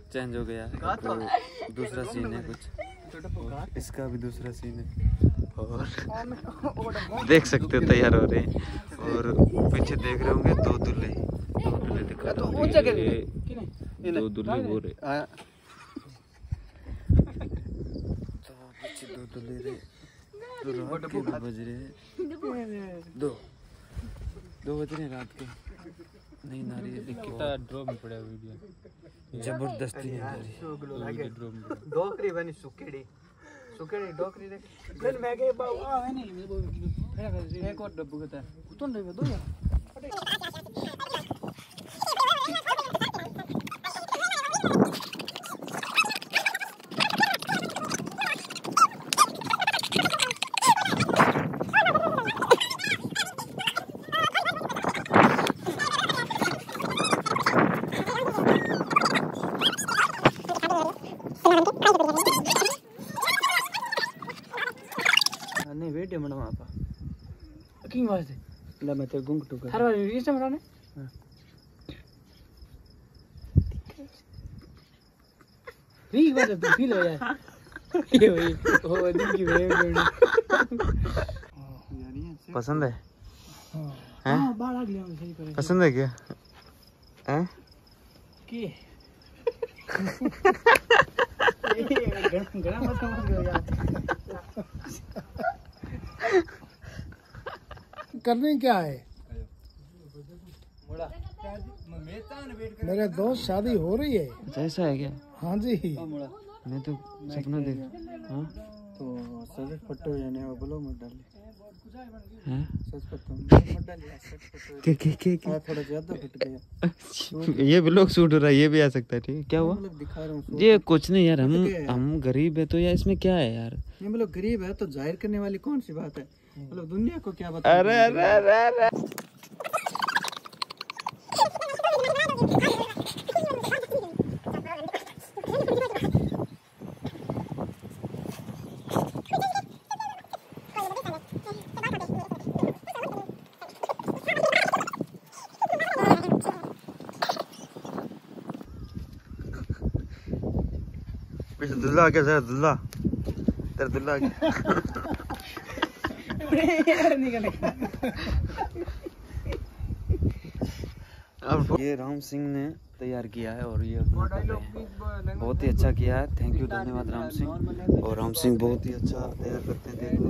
Change हो गया तो दूसरा सीन है कुछ, इसका भी दूसरा सीन है और देख सकते हो तैयार हो रहे हैं और पीछे देख रहे होंगे दो दूल्हे दिखा रहे हैं, दो दूल्हे हो रहे तो पीछे दो दूल्हे रहे तो रात के बज रहे हैं दो बज रहे हैं रात के, नहीं ना रही है ड्रॉ में पड़ा वीडियो जबरदस्ती है डोकरी बनी सुकेड़ी डोकरी रे फिर मैं के बाऊ आ है नहीं मेरे को एक और डब्बू कहता है उतन रे दो यार नहीं वेट है मैडम आपा किंग वास्ते ला मैं तेरे गुंग टू कर हर बार ये से मराने री बात है फील हो यार ये भाई ओ दिन की वेव पसंद है हैं बाल आ गया सही करे पसंद है क्या हैं की गड़ा मत समझ गयो यार करने क्या है मेरे दोस्त शादी हो रही है। ऐसा है क्या? हाँ जी मैं तो सपना देख हाँ तो सच फटो जाने वो बोलो मत डाले हैं सच फटो मत डालिए के थोड़ा ज्यादा फट गया ये ब्लॉग शूट हो रहा है ये भी आ सकता है ठीक है क्या हुआ दिखा रहा हूँ ये कुछ नहीं यार हम गरीब है तो यार इसमें क्या है यार नहीं मतलब गरीब है तो जाहिर करने वाली कौन सी बात है मतलब दुनिया को क्या बता अरे अरे अरे दुल्ला आ गया सर दुल्ला तेरा दुल्ला आ गया अब ये राम सिंह ने तैयार किया है और ये बहुत ही अच्छा किया है। थैंक यू धन्यवाद राम सिंह। और राम सिंह बहुत ही अच्छा तैयार करते हैं देख लो।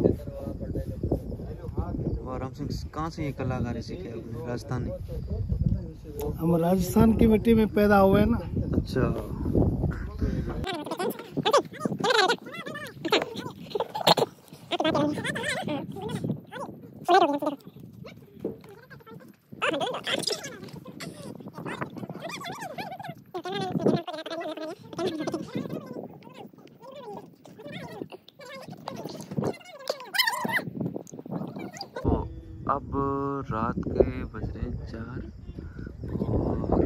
और राम सिंह कहाँ से ये कलाकारी सीखे अपने राजस्थानी? हम राजस्थान की मिट्टी में पैदा हुए ना। अच्छा अब रात के बज रहे 4 और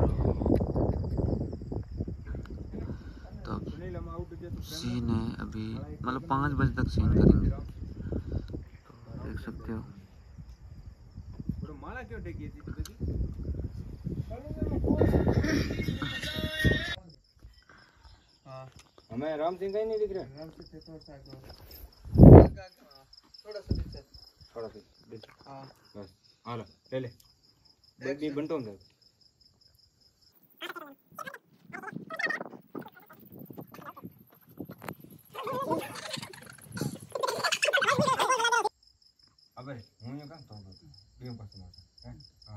तो सीन है अभी मतलब 5 बजे तक सीन करेंगे तो देख सकते हो। हमें राम सिंह का ही नहीं दिख रहा। थोड़ा सा हाँ बस हाँ ले ले बंटो अंदर अबे हूँ ये कहाँ तो बियों पास मार हैं हाँ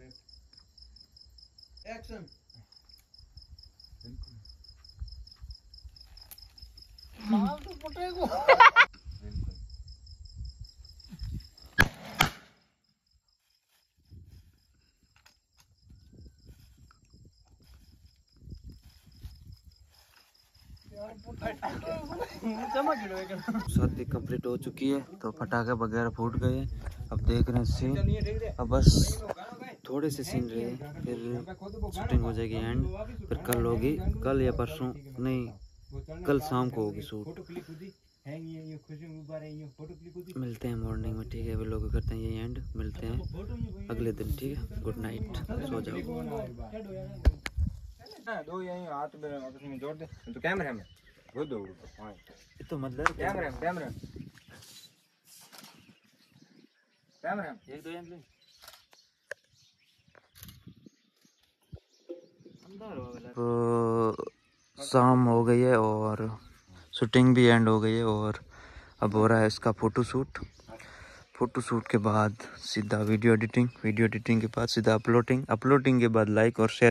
एक्शन बिल्कुल मार तो पटेगो शादी कंप्लीट हो चुकी है तो पटाखे वगैरह फूट गए। अब देख रहे हैं सीन, अब बस थोड़े से सीन रहे फिर शूटिंग हो जाएगी एंड। फिर कल होगी, कल या परसों नहीं कल शाम को होगी शूट। मिलते हैं मॉर्निंग में ठीक है। अभी लोग करते हैं ये एंड, मिलते हैं अगले दिन ठीक है। गुड नाइट, सो जाओ। दो यहीं हाथ में आपस में जोड़ दे तो कैमरे में वो दो हाँ ये तो मतलब कैमरे में कैमरे में कैमरे में एक दो एम्बुलेंस तो शाम हो गई है और शूटिंग भी एंड हो गई है और अब हो रहा है इसका फोटो शूट के बाद सीधा वीडियो एडिटिंग के बाद सीधा अपलोडिंग के बाद लाइक और शेयर